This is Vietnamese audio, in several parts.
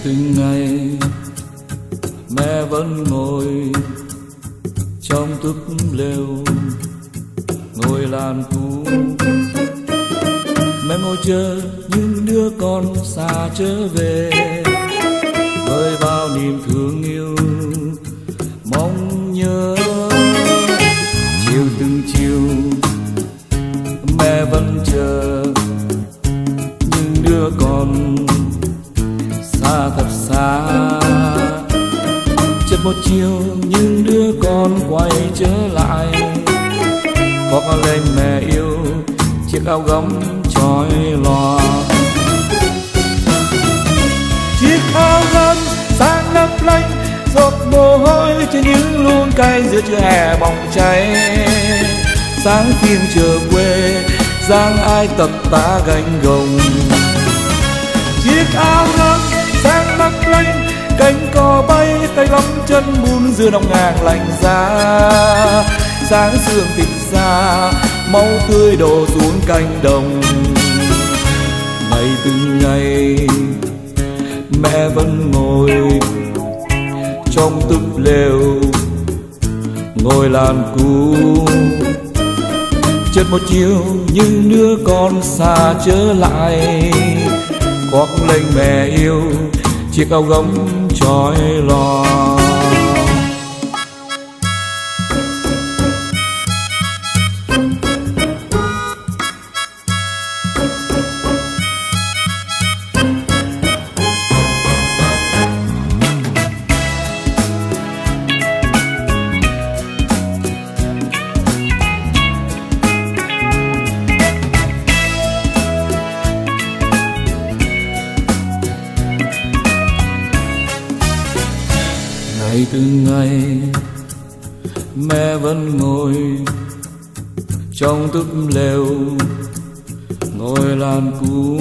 từng ngày mẹ vẫn ngồi trong túp lều, ngồi làn cu. Mẹ ngồi chờ những đứa con xa trở về với bao niềm thương yêu mong nhớ. Chiều từng chiều mẹ vẫn chờ những đứa con xa thật xa. Chợt một chiều những đứa con quay trở lại, có lên mẹ yêu chiếc áo gấm trói lòa. Chiếc áo gấm sáng lấp lánh, giọt mồ hôi trên những luống cay giữa trưa hè bỏng cháy. Sáng phiên chờ quê dáng ai tập tá gánh gồng. Chiếc áo gấm sáng lấp lánh, cánh cò bay tay lắm chân bùn giữa đồng ngàn lạnh giá. Sáng sương tịch xa, máu tươi đổ xuống cánh đồng. Ngày từng ngày mẹ vẫn ngồi trong túp lều, ngồi làn cu. Chợt một chiều những đứa con xa trở lại, khoác lên mẹ yêu chiếc áo gấm trói lòa. Ngày từng ngày mẹ vẫn ngồi trong túp lều, ngồi làn cu.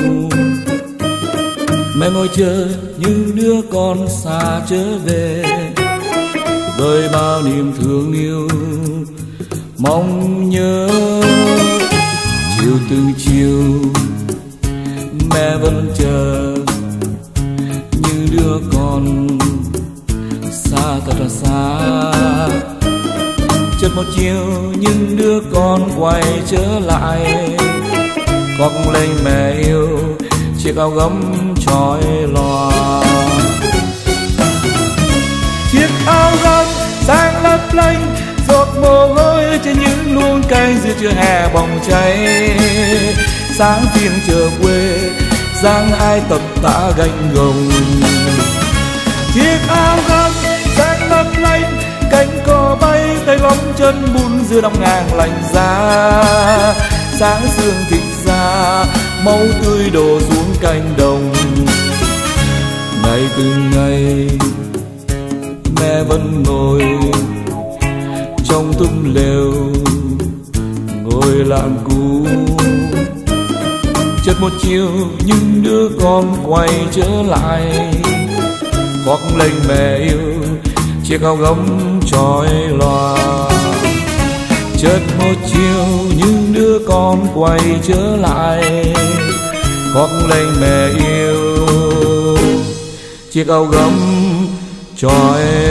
Mẹ ngồi chờ những đứa con xa trở về với bao niềm thương yêu mong nhớ. Chiều từng chiều mẹ vẫn chờ những đứa con xa thật là xa. Chợt một chiều những đứa con quay trở lại, khoác lên mẹ yêu chiếc áo gấm trói lòa. Chiếc áo gấm sáng lấp lánh, giọt mồ hôi trên những luống cay giữa trưa hè bỏng cháy. Sáng phiên chờ quê dáng ai tập tá gánh gồng. Chiếc áo gấm sáng lấp lánh, cánh cò bay tay lắm chân bùn giữa đồng ngàn lạnh giá. Sáng sương thịt ra, máu tươi đổ xuống cánh đồng. Ngày từng ngày mẹ vẫn ngồi trong túp lều, ngồi làn cu. Chợt một chiều những đứa con quay trở lại, khoác lên mẹ yêu chiếc áo gấm trói lòa. Chợt một chiều những đứa con quay trở lại, khoác lên mẹ yêu chiếc áo gấm trói